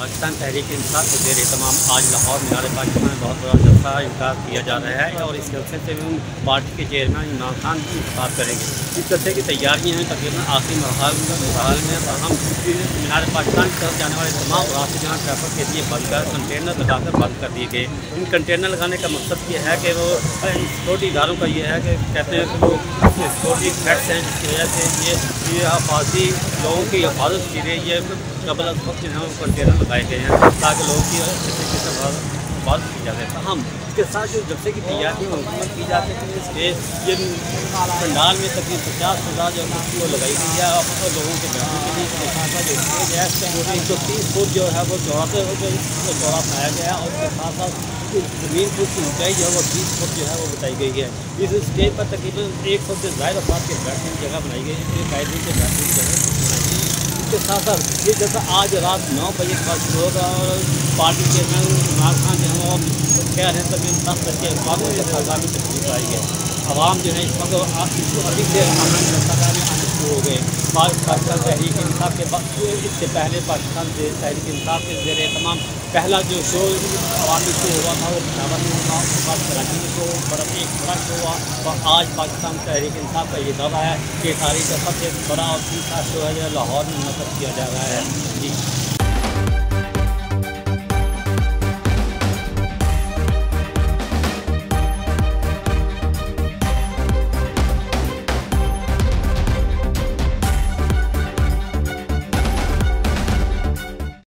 पाकिस्तान तहरीक-ए-इंसाफ के ज़ेर तमाम आज लाहौर मिनार-ए-पाकिस्तान में बहुत बड़ा जलसा इनका किया जा रहा है और इस जलसे से हम पार्टी के चेयरमैन इमरान खान की इंतखाब करेंगे। इस जलसे की तैयारियाँ हैं, तकरीबन आखिरी मरहल में हम मिनार-ए-पाकिस्तान की तरफ जाने वाले तमाम रास्ते जहाँ ट्रैफिक के लिए बंद कर कंटेनर लगाकर बंद कर दिए गए। इन कंटेनर लगाने का मकसद ये है कि वो सिक्योरिटी इदारों का ये है कि कहते हैं कि वो सिक्योरिटी थ्रेट्स हैं, जिसकी वजह से ये आफाती लोगों की हिफाजत के लिए ये कबल वक्त जो है कंटेनर लगाए गए हैं ताकि लोगों की तरीके से हिफाजत की जा सके। हम इसके साथ जो जलसे की तैयारी मुकम्मल की जाती है, इसलिए ये पंडाल में तकरीबन 50,000 जो कुर्सियाँ लगाई गई है और लोगों के बैठने के लिए। इसके साथ साथ जो स्टेज है वो 130 फुट जो है वो चौड़ा बनाया गया है और उसके साथ साथ ज़मीन फुट की ऊँचाई जो है वो 20 फुट जो है वो बताई गई है। इस स्टेज पर तकरीबन 100 से ज़्यादा अफराद के बैठने की जगह बनाई गई है, इसलिए कायदे के बैठने की जगह बनाई गई है। इसके साथ साथ ये जैसा आज रात 9 बजे का शुरू होगा और पार्टी के इमरान खान जो है वो खैर है तभी 10 बजे आगामी तकलीफ आई है। आवाम जो है इस वक्त अधिक देर आना शुरू हो गए। पाकिस्तान तहरीक-ए-इंसाफ के बाद इससे पहले पाकिस्तान से तहरीक-ए-इंसाफ के ज़रिए तमाम पहला जो शो अवामी शो हुआ था वो पिशावर में हुआ, उसके बाद कराची में शो बड़ा एक बड़ा शो हुआ और आज पाकिस्तान तहरीक-ए-इंसाफ का ये दावा है कि तारीख का सबसे बड़ा और तीसरा शो है जो लाहौर में मुनक़्क़द किया जा रहा है।